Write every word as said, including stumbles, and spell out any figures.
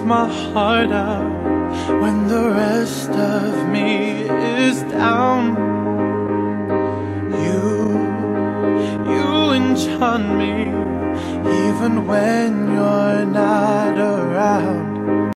my heart out when the rest of me is down. You, you enchant me even when you're not around.